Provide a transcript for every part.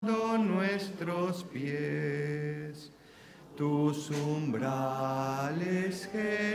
nuestros pies. Tus umbrales,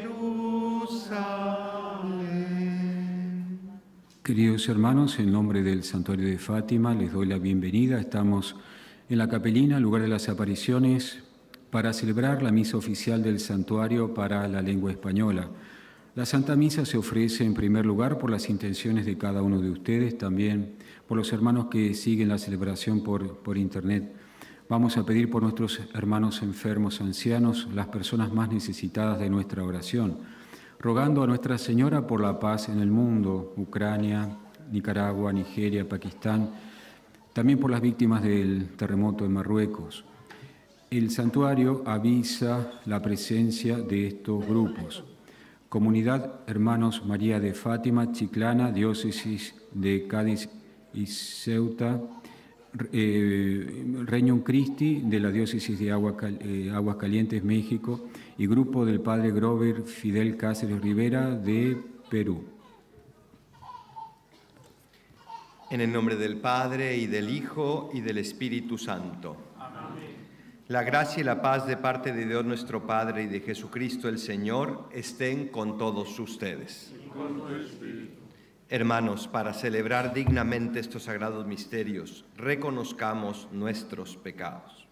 Jerusalén. Queridos hermanos, en nombre del Santuario de Fátima les doy la bienvenida. Estamos en la capelina, lugar de las apariciones, para celebrar la misa oficial del Santuario para la lengua española. La Santa Misa se ofrece en primer lugar por las intenciones de cada uno de ustedes, también por los hermanos que siguen la celebración por internet. Vamos a pedir por nuestros hermanos enfermos, ancianos, las personas más necesitadas de nuestra oración, rogando a Nuestra Señora por la paz en el mundo, Ucrania, Nicaragua, Nigeria, Pakistán, también por las víctimas del terremoto en Marruecos. El santuario avisa la presencia de estos grupos. Comunidad Hermanos María de Fátima, Chiclana, Diócesis de Cádiz y Ceuta, Regnum Christi de la Diócesis de Aguas Calientes, México, y Grupo del Padre Grover Fidel Cáceres Rivera de Perú. En el nombre del Padre, y del Hijo, y del Espíritu Santo. Amén. La gracia y la paz de parte de Dios nuestro Padre y de Jesucristo el Señor estén con todos ustedes. Y con tu espíritu. Hermanos, para celebrar dignamente estos sagrados misterios, reconozcamos nuestros pecados.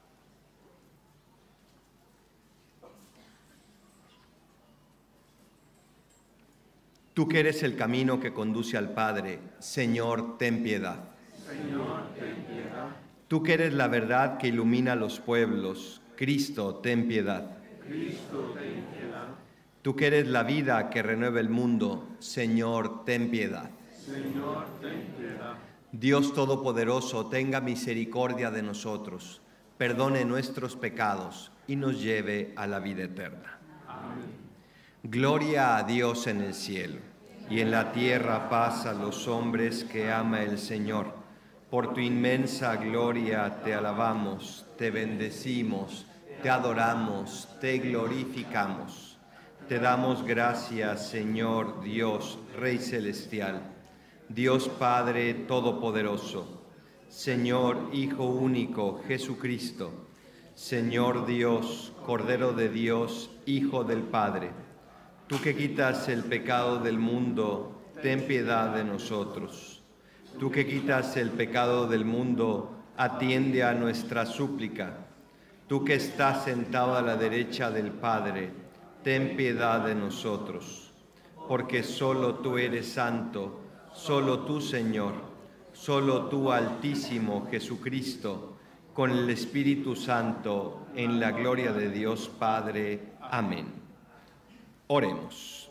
Tú que eres el camino que conduce al Padre, Señor, ten piedad. Señor, ten piedad. Tú que eres la verdad que ilumina a los pueblos, Cristo, ten piedad. Cristo, ten piedad. Tú que eres la vida que renueva el mundo, Señor, ten piedad. Señor, ten piedad. Dios Todopoderoso, tenga misericordia de nosotros, perdone nuestros pecados y nos lleve a la vida eterna. Amén. Gloria a Dios en el cielo, y en la tierra paz a los hombres que ama el Señor. Por tu inmensa gloria te alabamos, te bendecimos, te adoramos, te glorificamos. Te damos gracias, Señor Dios, Rey Celestial, Dios Padre Todopoderoso, Señor Hijo único, Jesucristo, Señor Dios, Cordero de Dios, Hijo del Padre. Tú que quitas el pecado del mundo, ten piedad de nosotros. Tú que quitas el pecado del mundo, atiende a nuestra súplica. Tú que estás sentado a la derecha del Padre, ten piedad de nosotros, porque solo tú eres santo, solo tú, Señor, solo tú, Altísimo Jesucristo, con el Espíritu Santo, en la gloria de Dios Padre. Amén. Oremos.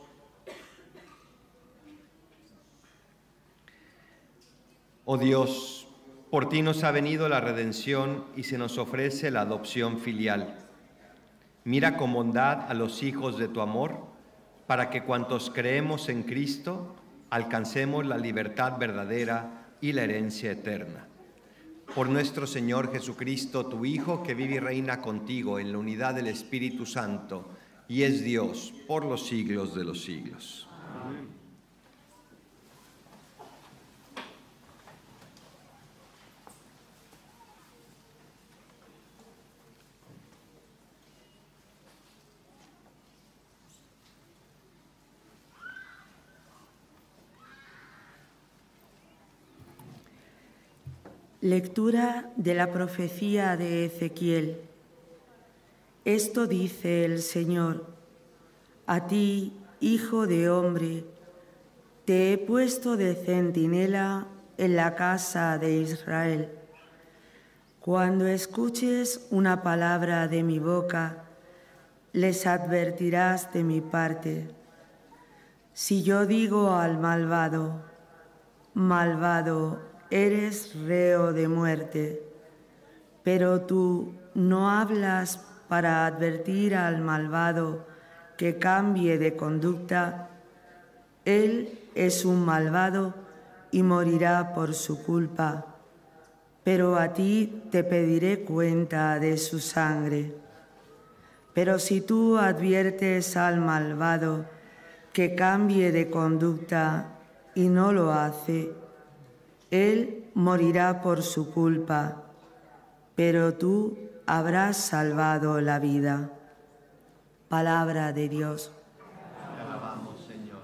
Oh Dios, por ti nos ha venido la redención y se nos ofrece la adopción filial. Mira con bondad a los hijos de tu amor, para que cuantos creemos en Cristo alcancemos la libertad verdadera y la herencia eterna. Por nuestro Señor Jesucristo, tu Hijo, que vive y reina contigo en la unidad del Espíritu Santo, y es Dios por los siglos de los siglos. Amén. Lectura de la profecía de Ezequiel. Esto dice el Señor: a ti, hijo de hombre, te he puesto de centinela en la casa de Israel. Cuando escuches una palabra de mi boca, les advertirás de mi parte. Si yo digo al malvado, malvado, eres reo de muerte, pero tú no hablas para advertir al malvado que cambie de conducta, él es un malvado y morirá por su culpa, pero a ti te pediré cuenta de su sangre. Pero si tú adviertes al malvado que cambie de conducta y no lo hace, él morirá por su culpa, pero tú habrás salvado la vida. Palabra de Dios. Te alabamos, Señor.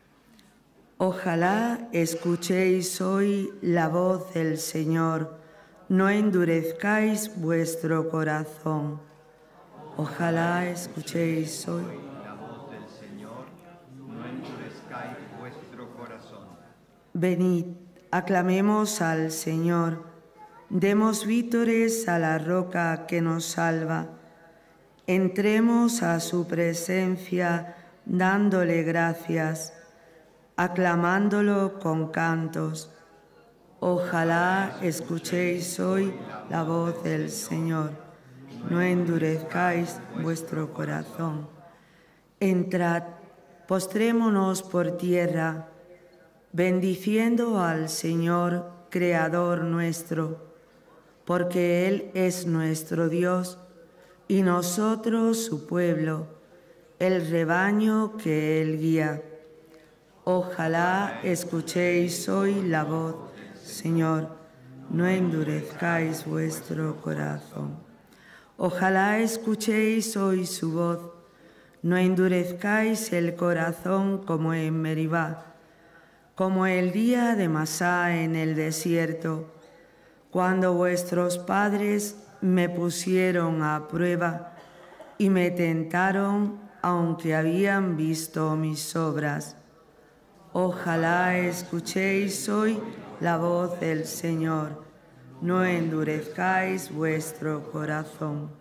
Ojalá escuchéis hoy la voz del Señor, no endurezcáis vuestro corazón. Ojalá escuchéis hoy La voz del Señor, no endurezcáis vuestro corazón. Venid, aclamemos al Señor, demos vítores a la roca que nos salva. Entremos a su presencia dándole gracias, aclamándolo con cantos. Ojalá escuchéis hoy la voz del Señor, no endurezcáis vuestro corazón. Entrad, postrémonos por tierra, bendiciendo al Señor, Creador nuestro, porque Él es nuestro Dios y nosotros su pueblo, el rebaño que Él guía. Ojalá escuchéis hoy la voz, Señor, no endurezcáis vuestro corazón. Ojalá escuchéis hoy su voz, no endurezcáis el corazón como en Meribá, como el día de Masá en el desierto, cuando vuestros padres me pusieron a prueba y me tentaron aunque habían visto mis obras. Ojalá escuchéis hoy la voz del Señor, no endurezcáis vuestro corazón.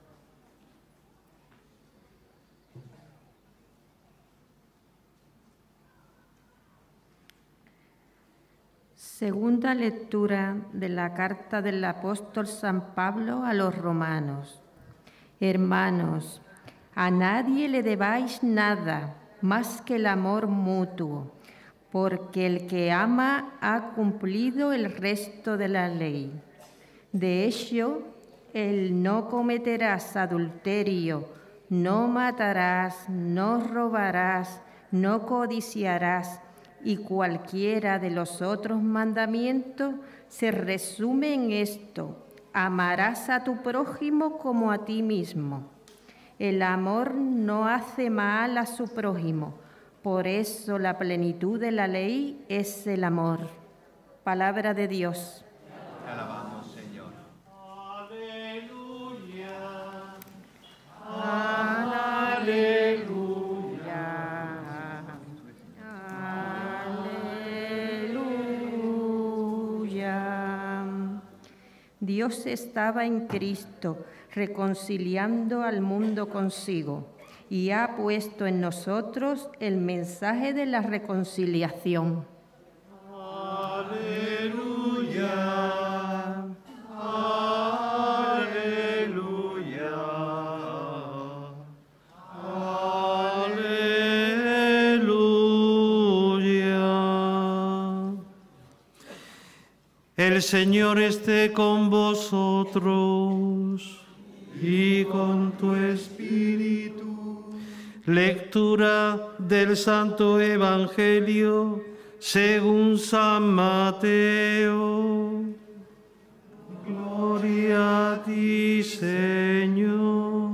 Segunda lectura de la carta del apóstol San Pablo a los romanos. Hermanos, a nadie le debáis nada más que el amor mutuo, porque el que ama ha cumplido el resto de la ley. De hecho, el no cometerás adulterio, no matarás, no robarás, no codiciarás, y cualquiera de los otros mandamientos se resume en esto: amarás a tu prójimo como a ti mismo. El amor no hace mal a su prójimo, por eso la plenitud de la ley es el amor. Palabra de Dios. Te alabamos, Señor. Aleluya. Aleluya. Dios estaba en Cristo, reconciliando al mundo consigo, y ha puesto en nosotros el mensaje de la reconciliación. Aleluya. Aleluya. Aleluya. El Señor esté con vosotros y con tu espíritu. Lectura del Santo Evangelio según San Mateo. Gloria a ti, Señor.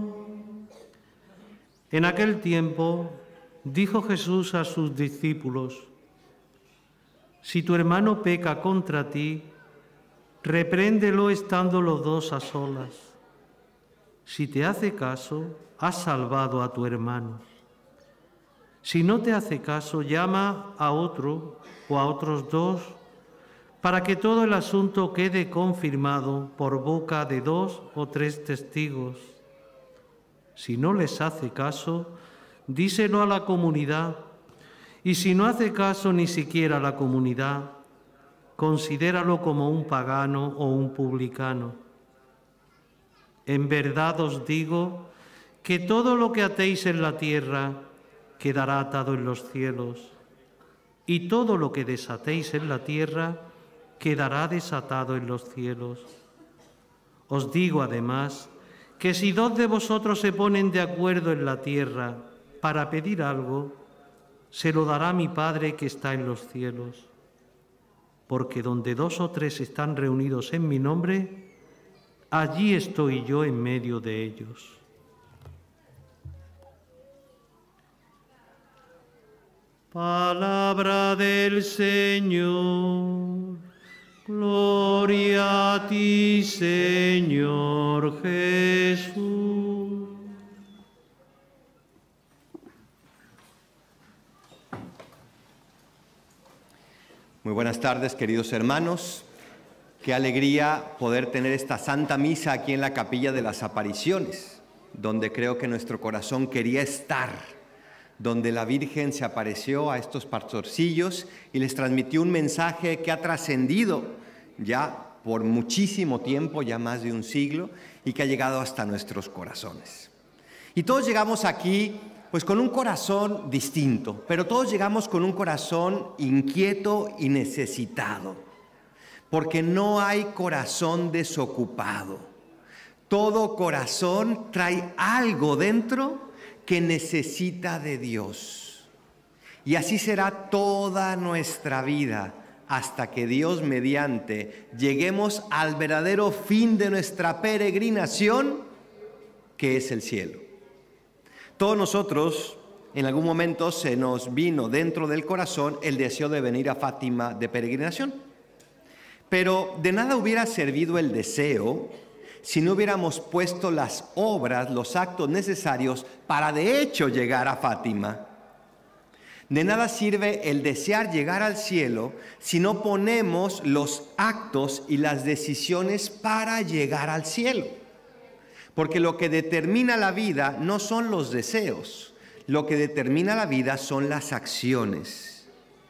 En aquel tiempo dijo Jesús a sus discípulos: si tu hermano peca contra ti, repréndelo estando los dos a solas. Si te hace caso, has salvado a tu hermano. Si no te hace caso, llama a otro o a otros dos, para que todo el asunto quede confirmado por boca de 2 o 3 testigos. Si no les hace caso, díselo a la comunidad, y si no hace caso ni siquiera a la comunidad, considéralo como un pagano o un publicano. En verdad os digo que todo lo que atéis en la tierra quedará atado en los cielos, y todo lo que desatéis en la tierra quedará desatado en los cielos. Os digo además que si 2 de vosotros se ponen de acuerdo en la tierra para pedir algo, se lo dará mi Padre que está en los cielos. Porque donde 2 o 3 están reunidos en mi nombre, allí estoy yo en medio de ellos. Palabra del Señor. Gloria a ti, Señor Jesús. Muy buenas tardes, queridos hermanos. Qué alegría poder tener esta Santa Misa aquí en la Capilla de las Apariciones, donde creo que nuestro corazón quería estar, donde la Virgen se apareció a estos pastorcillos y les transmitió un mensaje que ha trascendido ya por muchísimo tiempo, ya más de un siglo, y que ha llegado hasta nuestros corazones. Y todos llegamos aquí pues con un corazón distinto, pero todos llegamos con un corazón inquieto y necesitado, porque no hay corazón desocupado. Todo corazón trae algo dentro que necesita de Dios. Y así será toda nuestra vida, hasta que Dios mediante lleguemos al verdadero fin de nuestra peregrinación, que es el cielo. Todos nosotros, en algún momento se nos vino dentro del corazón el deseo de venir a Fátima de peregrinación. Pero de nada hubiera servido el deseo si no hubiéramos puesto las obras, los actos necesarios para de hecho llegar a Fátima. De nada sirve el desear llegar al cielo si no ponemos los actos y las decisiones para llegar al cielo. Porque lo que determina la vida no son los deseos, lo que determina la vida son las acciones.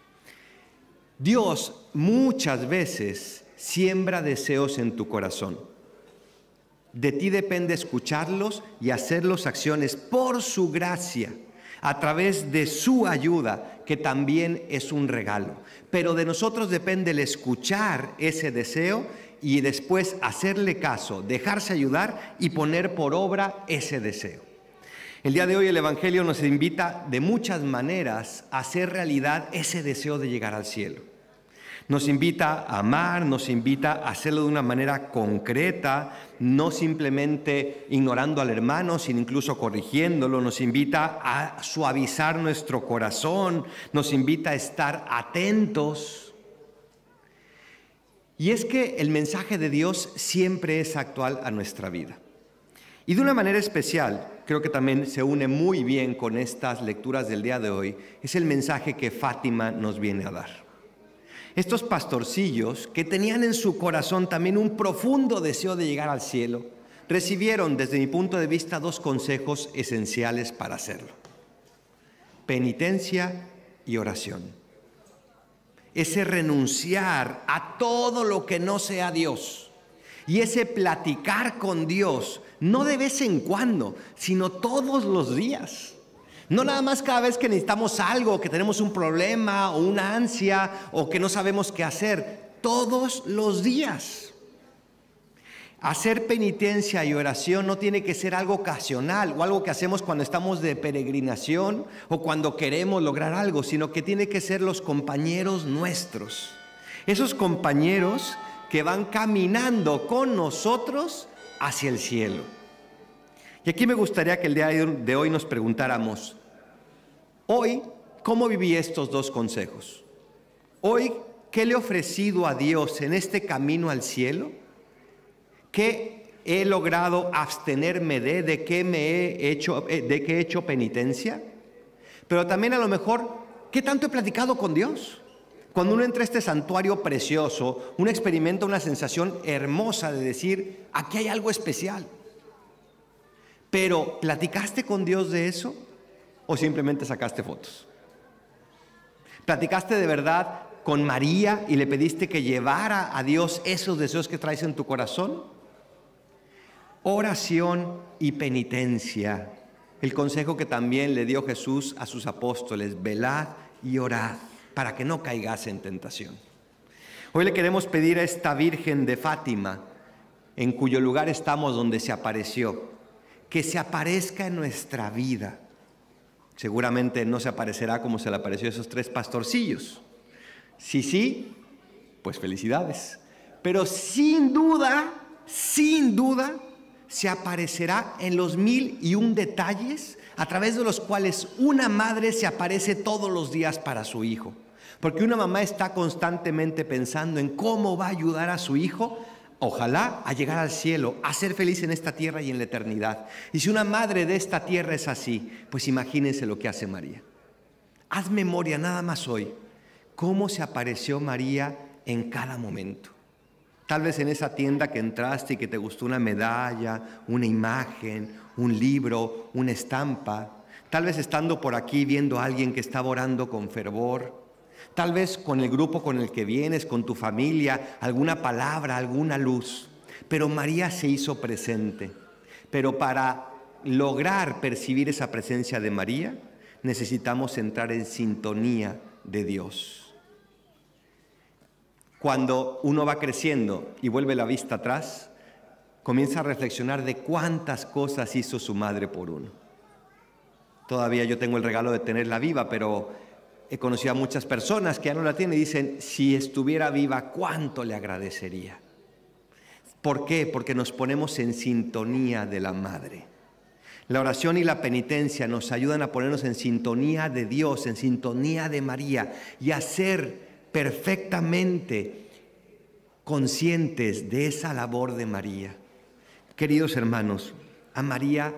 Dios muchas veces siembra deseos en tu corazón. De ti depende escucharlos y hacerlos acciones por su gracia, a través de su ayuda, que también es un regalo. Pero de nosotros depende el escuchar ese deseo y después hacerle caso, dejarse ayudar y poner por obra ese deseo. El día de hoy el Evangelio nos invita de muchas maneras a hacer realidad ese deseo de llegar al cielo. Nos invita a amar, nos invita a hacerlo de una manera concreta, no simplemente ignorando al hermano, sino incluso corrigiéndolo. Nos invita a suavizar nuestro corazón, nos invita a estar atentos. Y es que el mensaje de Dios siempre es actual a nuestra vida. Y de una manera especial, creo que también se une muy bien con estas lecturas del día de hoy, es el mensaje que Fátima nos viene a dar. Estos pastorcillos, que tenían en su corazón también un profundo deseo de llegar al cielo, recibieron, desde mi punto de vista, dos consejos esenciales para hacerlo: penitencia y oración. Ese renunciar a todo lo que no sea Dios y ese platicar con Dios, no de vez en cuando, sino todos los días. No nada más cada vez que necesitamos algo, que tenemos un problema o una ansia o que no sabemos qué hacer, todos los días. Hacer penitencia y oración no tiene que ser algo ocasional o algo que hacemos cuando estamos de peregrinación o cuando queremos lograr algo, sino que tiene que ser los compañeros nuestros. Esos compañeros que van caminando con nosotros hacia el cielo. Y aquí me gustaría que el día de hoy nos preguntáramos: hoy, ¿cómo viví estos dos consejos? Hoy, ¿qué le he ofrecido a Dios en este camino al cielo? ¿Qué he logrado abstenerme de qué he hecho penitencia? Pero también a lo mejor, ¿qué tanto he platicado con Dios? Cuando uno entra a este santuario precioso, uno experimenta una sensación hermosa de decir: aquí hay algo especial. Pero, ¿platicaste con Dios de eso o simplemente sacaste fotos? ¿Platicaste de verdad con María y le pediste que llevara a Dios esos deseos que traes en tu corazón? Oración y penitencia. El consejo que también le dio Jesús a sus apóstoles: velad y orad para que no caigas en tentación. Hoy le queremos pedir a esta Virgen de Fátima, en cuyo lugar estamos donde se apareció, que se aparezca en nuestra vida. Seguramente no se aparecerá como se le apareció a esos tres pastorcillos. Sí, pues felicidades. Pero sin duda sin duda, se aparecerá en los 1001 detalles a través de los cuales una madre se aparece todos los días para su hijo. Porque una mamá está constantemente pensando en cómo va a ayudar a su hijo, ojalá, a llegar al cielo, a ser feliz en esta tierra y en la eternidad. Y si una madre de esta tierra es así, pues imagínense lo que hace María. Haz memoria nada más hoy, cómo se apareció María en cada momento. Tal vez en esa tienda que entraste y que te gustó una medalla, una imagen, un libro, una estampa. Tal vez estando por aquí viendo a alguien que estaba orando con fervor. Tal vez con el grupo con el que vienes, con tu familia, alguna palabra, alguna luz. Pero María se hizo presente. Pero para lograr percibir esa presencia de María, necesitamos entrar en sintonía de Dios. Cuando uno va creciendo y vuelve la vista atrás, comienza a reflexionar de cuántas cosas hizo su madre por uno. Todavía yo tengo el regalo de tenerla viva, pero he conocido a muchas personas que ya no la tienen y dicen, si estuviera viva, ¿cuánto le agradecería? ¿Por qué? Porque nos ponemos en sintonía de la madre. La oración y la penitencia nos ayudan a ponernos en sintonía de Dios, en sintonía de María y a ser perfectamente conscientes de esa labor de María. Queridos hermanos, a María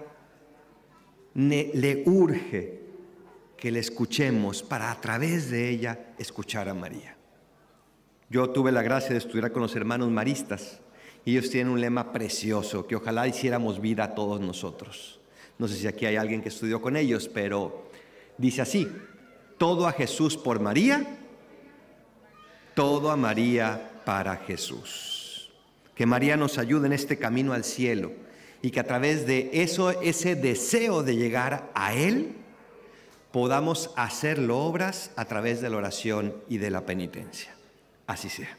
le urge que le escuchemos para a través de ella escuchar a María. Yo tuve la gracia de estudiar con los hermanos maristas y ellos tienen un lema precioso que ojalá hiciéramos vida a todos nosotros. No sé si aquí hay alguien que estudió con ellos, pero dice así: todo a Jesús por María, todo a María para Jesús. Que María nos ayude en este camino al cielo y que a través de eso, ese deseo de llegar a Él, podamos hacerlo obras a través de la oración y de la penitencia. Así sea.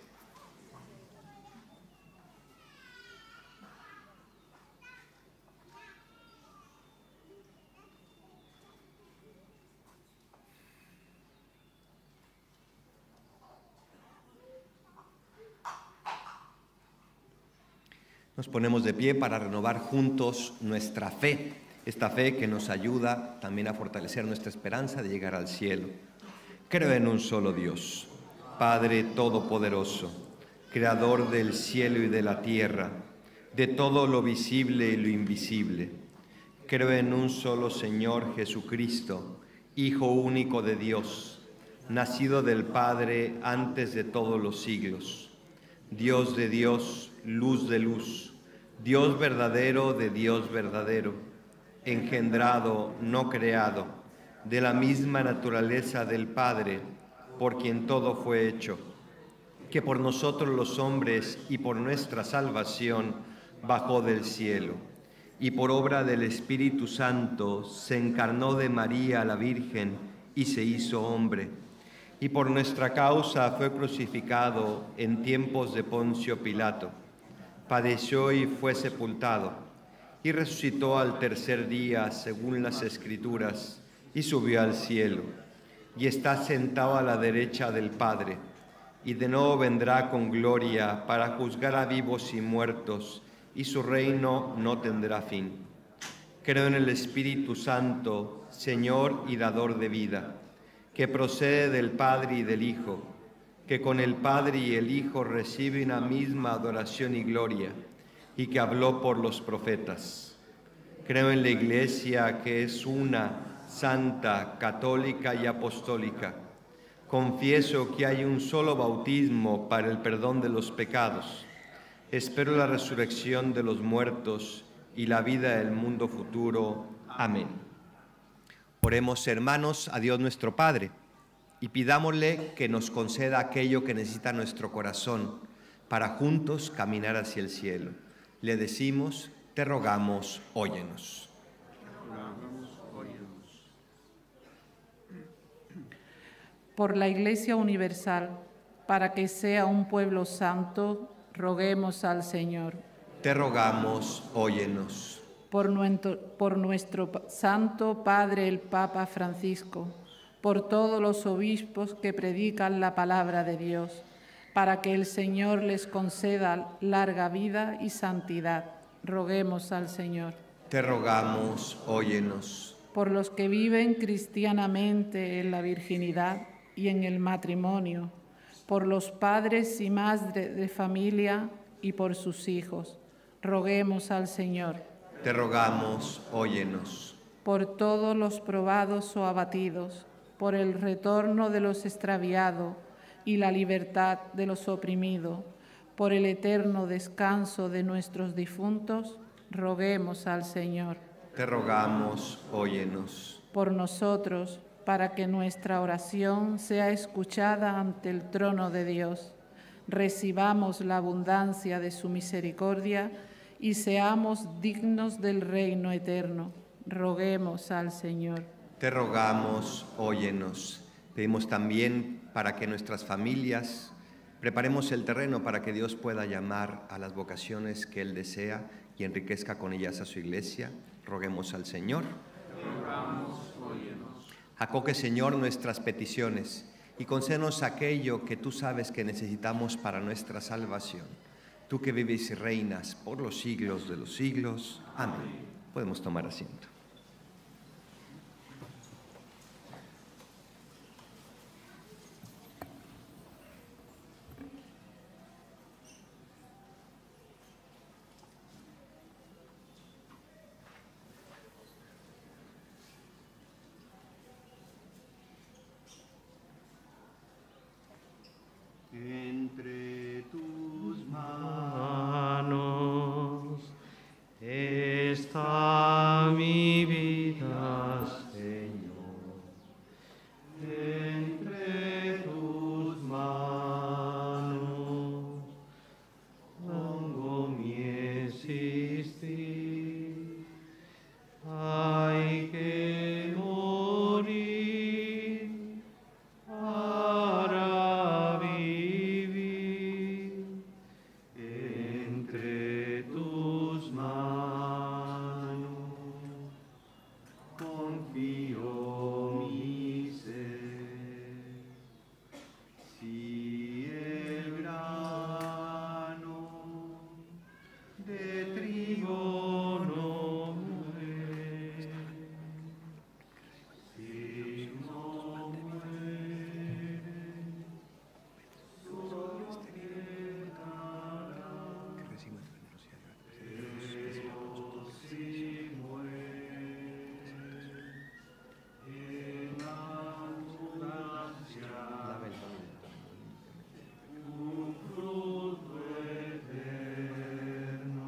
Nos ponemos de pie para renovar juntos nuestra fe, esta fe que nos ayuda también a fortalecer nuestra esperanza de llegar al cielo. Creo en un solo Dios, Padre Todopoderoso, Creador del cielo y de la tierra, de todo lo visible y lo invisible. Creo en un solo Señor Jesucristo, Hijo único de Dios, nacido del Padre antes de todos los siglos, Dios de Dios, luz de luz, Dios verdadero de Dios verdadero, engendrado, no creado, de la misma naturaleza del Padre, por quien todo fue hecho, que por nosotros los hombres y por nuestra salvación bajó del cielo, y por obra del Espíritu Santo se encarnó de María la Virgen y se hizo hombre, y por nuestra causa fue crucificado en tiempos de Poncio Pilato, padeció y fue sepultado, y resucitó al tercer día según las Escrituras, y subió al cielo, y está sentado a la derecha del Padre, y de nuevo vendrá con gloria para juzgar a vivos y muertos, y su reino no tendrá fin. Creo en el Espíritu Santo, Señor y dador de vida, que procede del Padre y del Hijo, que con el Padre y el Hijo recibe una misma adoración y gloria, y que habló por los profetas. Creo en la Iglesia, que es una, santa, católica y apostólica. Confieso que hay un solo bautismo para el perdón de los pecados. Espero la resurrección de los muertos y la vida del mundo futuro. Amén. Oremos, hermanos, a Dios nuestro Padre, y pidámosle que nos conceda aquello que necesita nuestro corazón para juntos caminar hacia el cielo. Le decimos, te rogamos, óyenos. Por la Iglesia Universal, para que sea un pueblo santo, roguemos al Señor. Te rogamos, óyenos. Por nuestro Santo Padre el Papa Francisco, por todos los obispos que predican la palabra de Dios, para que el Señor les conceda larga vida y santidad. Roguemos al Señor. Te rogamos, óyenos. Por los que viven cristianamente en la virginidad y en el matrimonio, por los padres y madres de familia y por sus hijos. Roguemos al Señor. Te rogamos, óyenos. Por todos los probados o abatidos, por el retorno de los extraviados y la libertad de los oprimidos, por el eterno descanso de nuestros difuntos, roguemos al Señor. Te rogamos, óyenos. Por nosotros, para que nuestra oración sea escuchada ante el trono de Dios, recibamos la abundancia de su misericordia y seamos dignos del reino eterno. Roguemos al Señor. Te rogamos, óyenos. Pedimos también para que nuestras familias preparemos el terreno para que Dios pueda llamar a las vocaciones que Él desea y enriquezca con ellas a su iglesia. Roguemos al Señor. Te rogamos, óyenos. Acoge, Señor, nuestras peticiones y concédenos aquello que tú sabes que necesitamos para nuestra salvación. Tú que vives y reinas por los siglos de los siglos. Amén. Podemos tomar asiento. Entre tus manos está mi vida, Señor. Entre tus manos pongo mi existir. Hay que morir para vivir. Entre tus manos confío mi ser. Si el grano de trigo no muere, si no muere, solo quedará. Pero si muere, en abundancia, un fruto eterno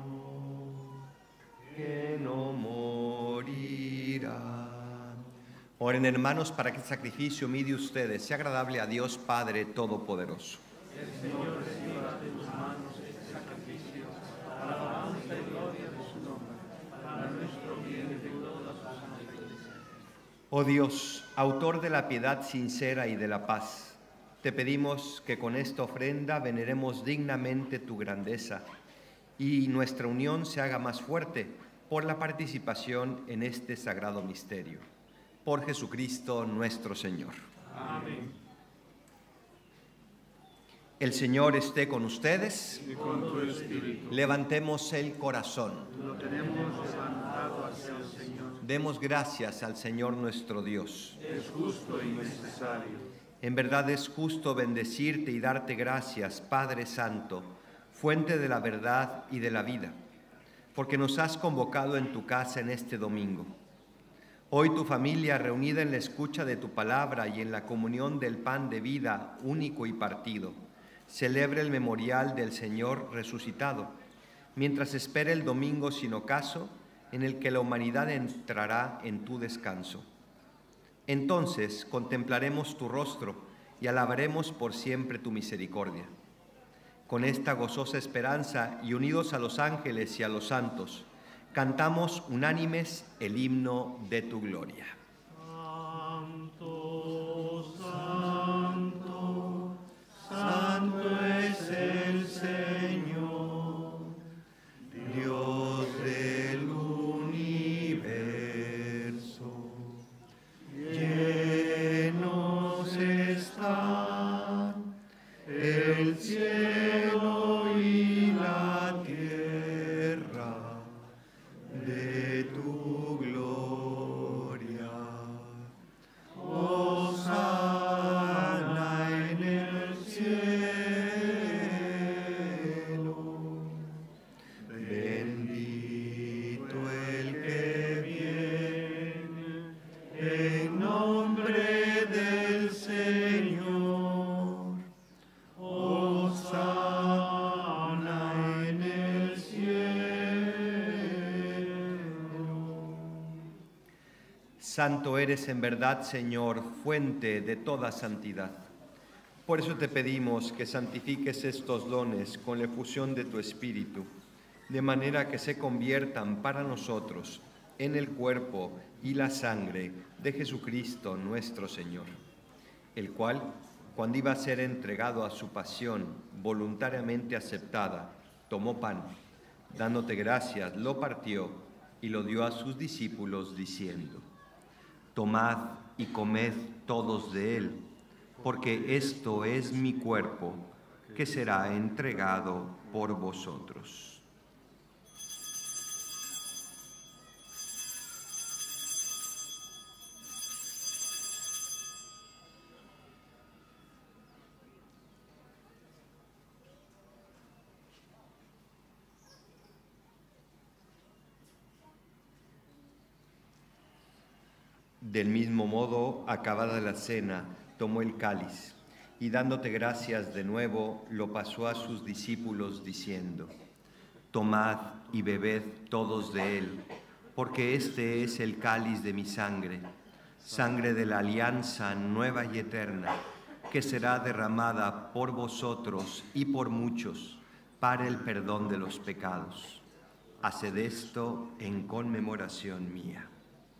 que no morirá. Oren, hermanos, para que el sacrificio mío de ustedes sea agradable a Dios Padre Todopoderoso. el Señor reciba de tus manos este sacrificio para la alabanza y gloria de su nombre, para nuestro bien y de toda su santa iglesia. Oh Dios, autor de la piedad sincera y de la paz, te pedimos que con esta ofrenda veneremos dignamente tu grandeza y nuestra unión se haga más fuerte por la participación en este sagrado misterio. Por Jesucristo nuestro Señor. Amén. El Señor esté con ustedes. Y con tu espíritu. Levantemos el corazón. Lo tenemos levantado hacia el Señor. Demos gracias al Señor nuestro Dios. Es justo y necesario. En verdad es justo bendecirte y darte gracias, Padre Santo, fuente de la verdad y de la vida, porque nos has convocado en tu casa en este domingo. Hoy tu familia, reunida en la escucha de tu palabra y en la comunión del pan de vida único y partido, celebra el memorial del Señor resucitado, mientras espera el domingo sin ocaso en el que la humanidad entrará en tu descanso. Entonces contemplaremos tu rostro y alabaremos por siempre tu misericordia. Con esta gozosa esperanza y unidos a los ángeles y a los santos, cantamos unánimes el himno de tu gloria. Santo, santo, santo es el Señor, Dios del universo. Llenos están el cielo de tu gloria. Hosana en el cielo. Bendito el que viene en nombre del Señor. Hosana en el cielo. Santo eres en verdad, Señor, fuente de toda santidad. Por eso te pedimos que santifiques estos dones con la efusión de tu Espíritu, de manera que se conviertan para nosotros en el cuerpo y la sangre de Jesucristo nuestro Señor, el cual, cuando iba a ser entregado a su pasión voluntariamente aceptada, tomó pan, dándote gracias, lo partió y lo dio a sus discípulos diciendo: tomad y comed todos de él, porque esto es mi cuerpo, que será entregado por vosotros. Del mismo modo, acabada la cena, tomó el cáliz y dándote gracias de nuevo, lo pasó a sus discípulos diciendo: tomad y bebed todos de él, porque este es el cáliz de mi sangre, sangre de la alianza nueva y eterna, que será derramada por vosotros y por muchos para el perdón de los pecados. Haced esto en conmemoración mía.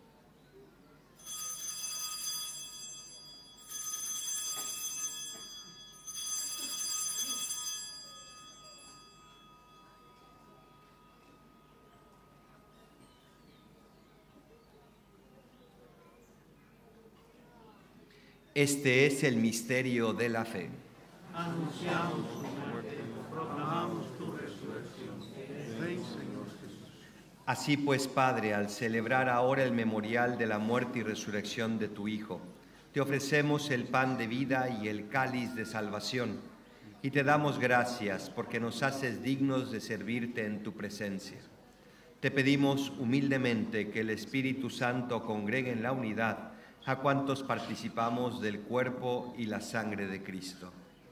Este es el misterio de la fe. Anunciamos tu muerte, proclamamos tu resurrección. Ven, Señor Jesús. Así pues, Padre, al celebrar ahora el memorial de la muerte y resurrección de tu Hijo, te ofrecemos el pan de vida y el cáliz de salvación, y te damos gracias porque nos haces dignos de servirte en tu presencia. Te pedimos humildemente que el Espíritu Santo congregue en la unidad a cuantos participamos del cuerpo y la sangre de Cristo.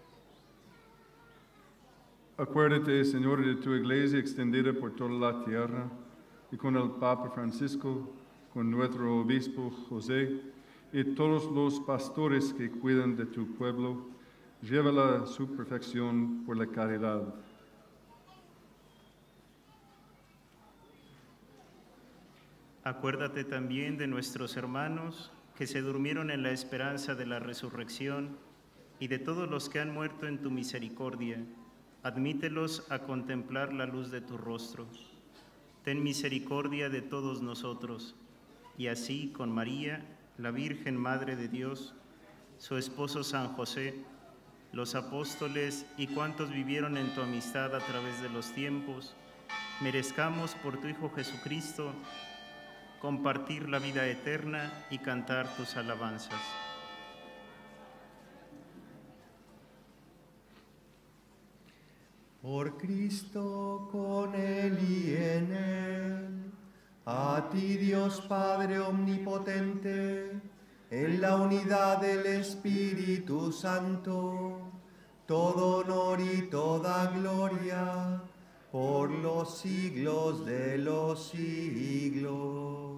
Acuérdate, Señor, de tu iglesia extendida por toda la tierra, y con el Papa Francisco, con nuestro obispo José, y todos los pastores que cuidan de tu pueblo, llévala a su perfección por la caridad. Acuérdate también de nuestros hermanos que se durmieron en la esperanza de la resurrección, y de todos los que han muerto en tu misericordia. Admítelos a contemplar la luz de tu rostro. Ten misericordia de todos nosotros, y así con María, la Virgen Madre de Dios, su esposo San José, los apóstoles y cuantos vivieron en tu amistad a través de los tiempos, merezcamos por tu Hijo Jesucristo compartir la vida eterna y cantar tus alabanzas. Por Cristo, con Él y en Él, a ti Dios Padre omnipotente, en la unidad del Espíritu Santo, todo honor y toda gloria, por los siglos de los siglos.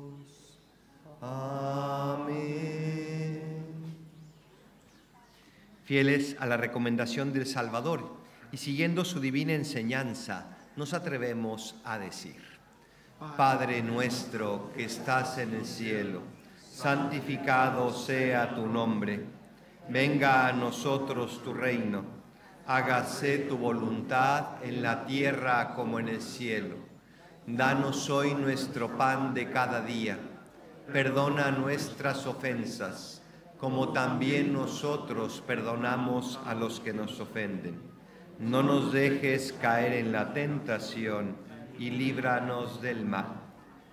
Amén. Fieles a la recomendación del Salvador y siguiendo su divina enseñanza, nos atrevemos a decir: Padre nuestro que estás en el cielo, santificado sea tu nombre. Venga a nosotros tu reino. Hágase tu voluntad en la tierra como en el cielo. Danos hoy nuestro pan de cada día. Perdona nuestras ofensas, como también nosotros perdonamos a los que nos ofenden. No nos dejes caer en la tentación y líbranos del mal.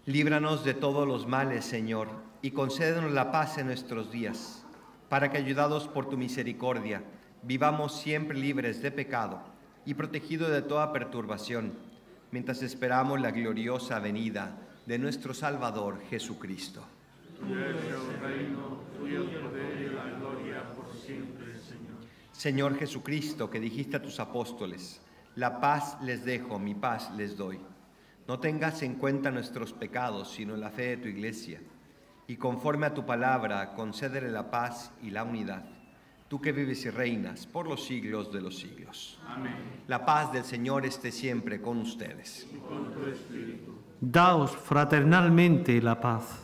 Líbranos de todos los males, Señor, y concédenos la paz en nuestros días, para que, ayudados por tu misericordia, vivamos siempre libres de pecado y protegidos de toda perturbación, mientras esperamos la gloriosa venida de nuestro Salvador Jesucristo. Tuyo es el reino, tuyo el poder y la gloria por siempre, Señor. Señor Jesucristo, que dijiste a tus apóstoles, la paz les dejo, mi paz les doy. No tengas en cuenta nuestros pecados, sino la fe de tu Iglesia, y conforme a tu palabra, concédele la paz y la unidad, tú que vives y reinas por los siglos de los siglos. Amén. La paz del Señor esté siempre con ustedes. Y con tu espíritu. Daos fraternalmente la paz.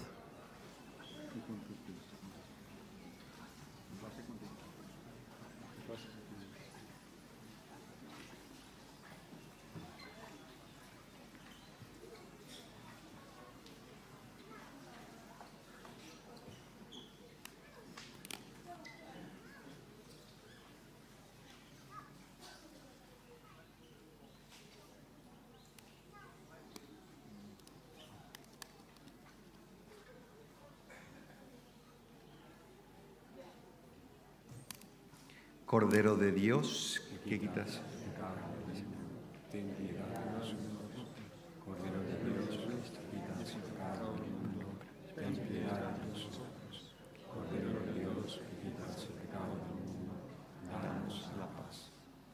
Cordero de Dios, que quitas. Ten piedad de nosotros. Cordero de Dios, que quitas el pecado del mundo, ten piedad de nosotros. Cordero de Dios, que quitas el pecado del mundo, danos la paz.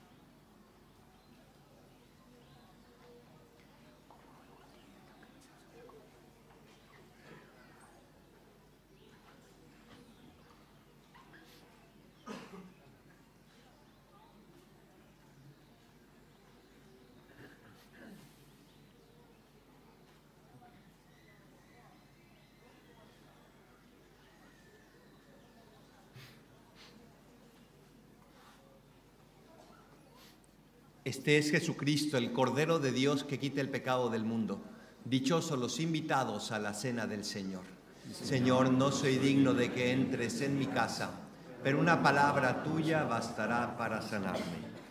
Este es Jesucristo, el Cordero de Dios que quita el pecado del mundo. Dichosos los invitados a la cena del Señor. Señor, no soy digno de que entres en mi casa, pero una palabra tuya bastará para sanarme.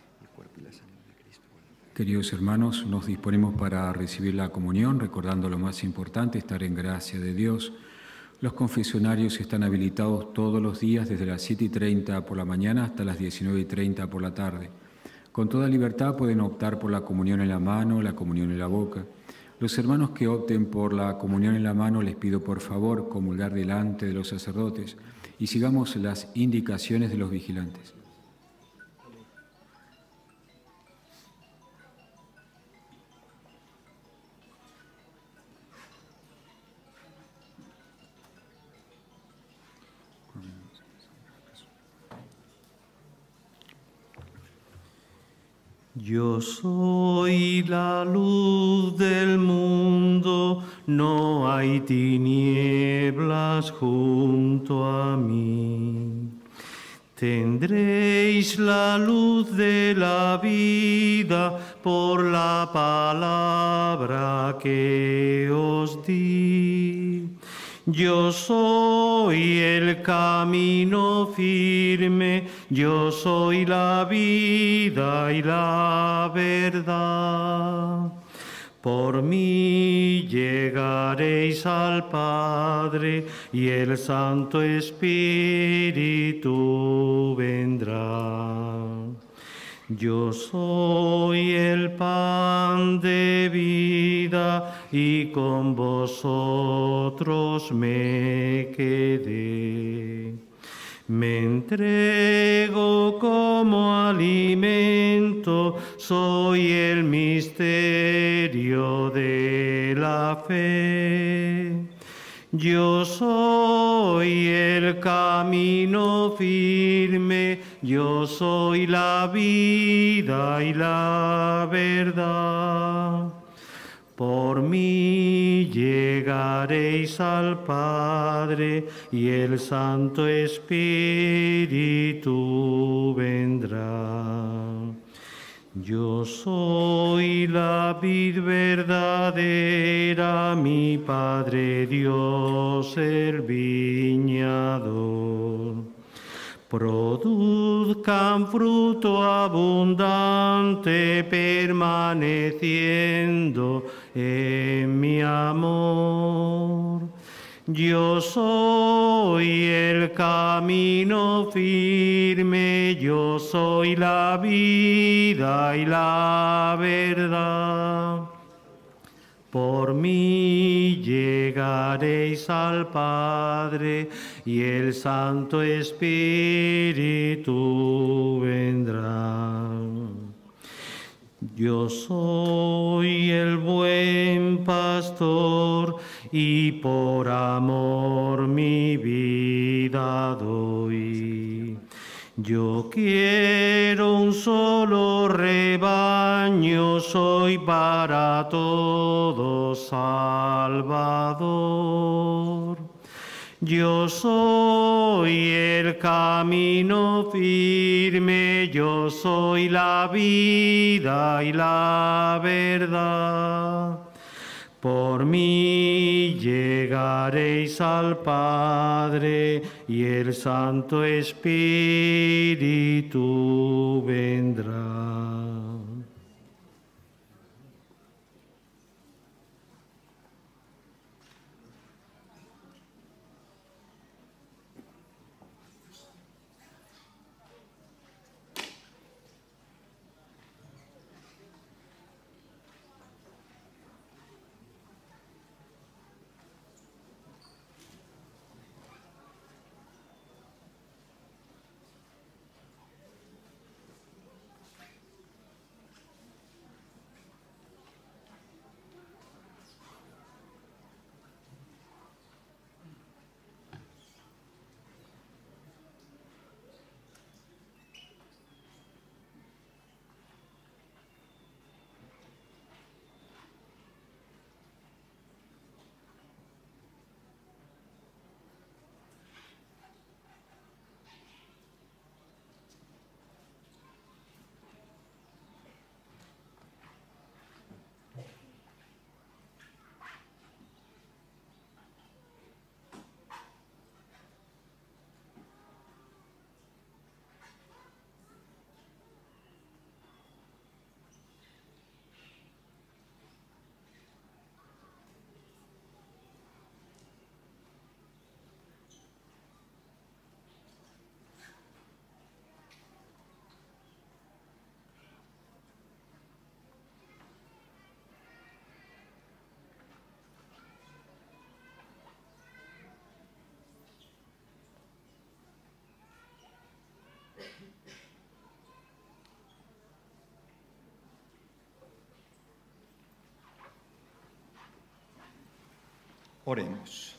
Queridos hermanos, nos disponemos para recibir la comunión, recordando lo más importante, estar en gracia de Dios. Los confesionarios están habilitados todos los días desde las 7:30 por la mañana hasta las 19:30 por la tarde. Con toda libertad pueden optar por la comunión en la mano, la comunión en la boca. Los hermanos que opten por la comunión en la mano, les pido por favor comulgar delante de los sacerdotes y sigamos las indicaciones de los vigilantes. Yo soy la luz del mundo, no hay tinieblas junto a mí. Tendréis la luz de la vida por la palabra que os di. Yo soy el camino firme, yo soy la vida y la verdad. Por mí llegaréis al Padre y el Santo Espíritu vendrá. Yo soy el pan de vida y con vosotros me quedé. Me entrego como alimento, soy el misterio de la fe. Yo soy el camino firme, yo soy la vida y la verdad. Por mí llegaréis al Padre y el Santo Espíritu vendrá. Yo soy la vid verdadera, mi Padre Dios el viñador. Produzcan fruto abundante, permaneciendo en mi amor. Yo soy el camino firme, yo soy la vida y la verdad. Por mí llegaréis al Padre y el Santo Espíritu vendrá. Yo soy el buen pastor y por amor mi vida doy. Yo quiero un solo rebaño, soy para todos Salvador. Yo soy el camino firme, yo soy la vida y la verdad. Por mí llegaréis al Padre y el Santo Espíritu vendrá. Oremos.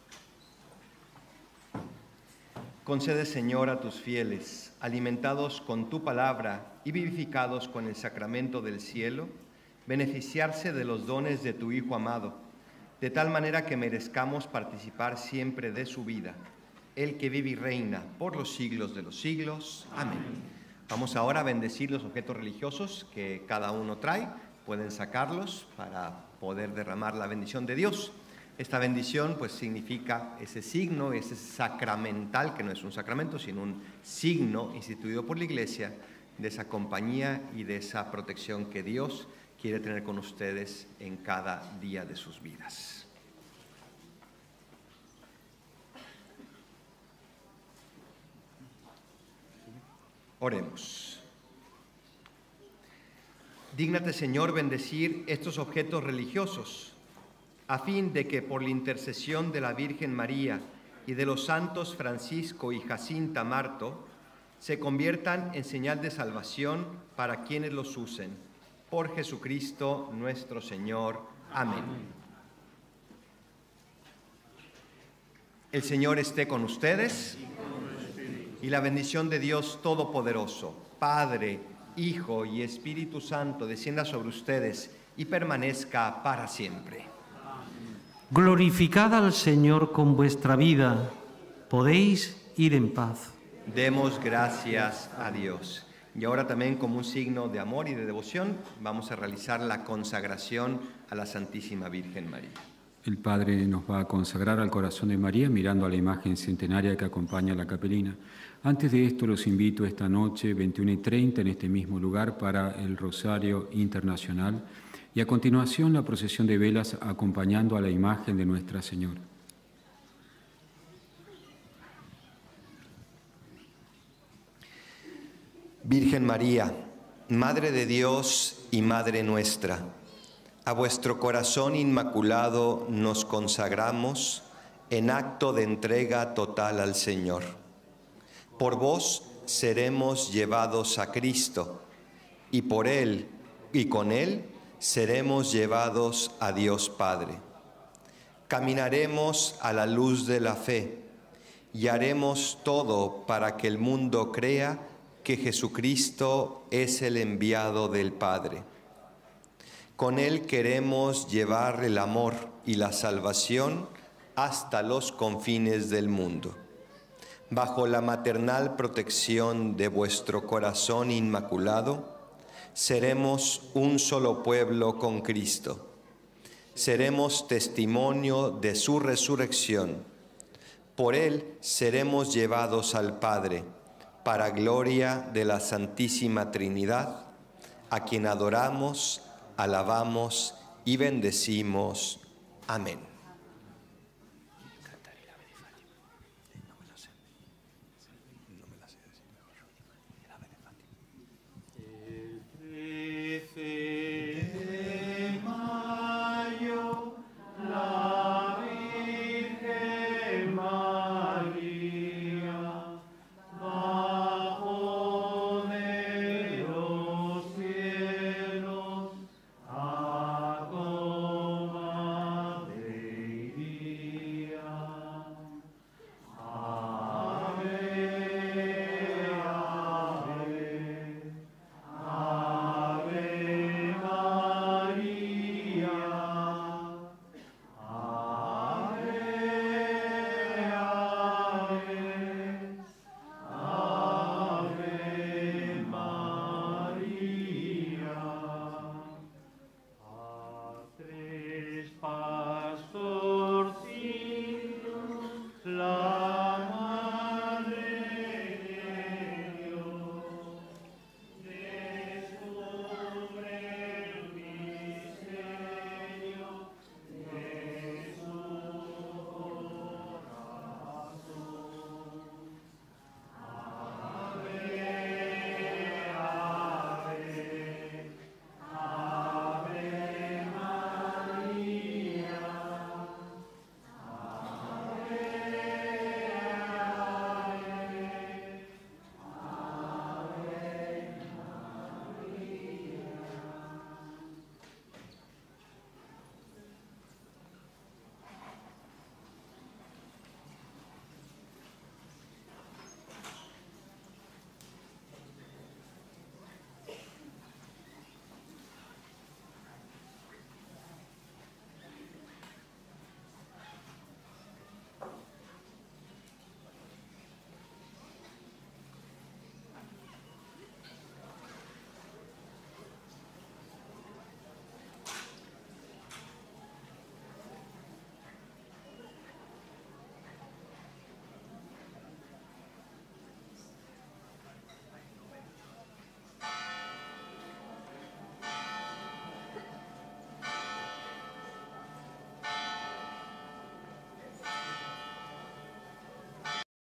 Concede, Señor, a tus fieles, alimentados con tu palabra y vivificados con el sacramento del cielo, beneficiarse de los dones de tu Hijo amado, de tal manera que merezcamos participar siempre de su vida, el que vive y reina por los siglos de los siglos. Amén. Vamos ahora a bendecir los objetos religiosos que cada uno trae. Pueden sacarlos para poder derramar la bendición de Dios. Esta bendición pues significa ese signo, ese sacramental, que no es un sacramento, sino un signo instituido por la Iglesia, de esa compañía y de esa protección que Dios quiere tener con ustedes en cada día de sus vidas. Oremos. Dígnate, Señor, bendecir estos objetos religiosos, a fin de que por la intercesión de la Virgen María y de los santos Francisco y Jacinta Marto, se conviertan en señal de salvación para quienes los usen. Por Jesucristo nuestro Señor. Amén. El Señor esté con ustedes y la bendición de Dios Todopoderoso, Padre, Hijo y Espíritu Santo, descienda sobre ustedes y permanezca para siempre. Glorificad al Señor con vuestra vida. Podéis ir en paz. Demos gracias a Dios. Y ahora también, como un signo de amor y de devoción, vamos a realizar la consagración a la Santísima Virgen María. El Padre nos va a consagrar al corazón de María mirando a la imagen centenaria que acompaña a la capelina. Antes de esto los invito esta noche, 21:30, en este mismo lugar, para el Rosario Internacional y a continuación la procesión de velas acompañando a la imagen de Nuestra Señora. Virgen María, Madre de Dios y Madre nuestra, a vuestro corazón inmaculado nos consagramos en acto de entrega total al Señor. Por vos seremos llevados a Cristo, y por Él y con Él seremos llevados a Dios Padre. Caminaremos a la luz de la fe y haremos todo para que el mundo crea que Jesucristo es el enviado del Padre. Con Él queremos llevar el amor y la salvación hasta los confines del mundo. Bajo la maternal protección de vuestro corazón inmaculado, seremos un solo pueblo con Cristo. Seremos testimonio de su resurrección. Por Él seremos llevados al Padre, para gloria de la Santísima Trinidad, a quien adoramos, alabamos y bendecimos. Amén.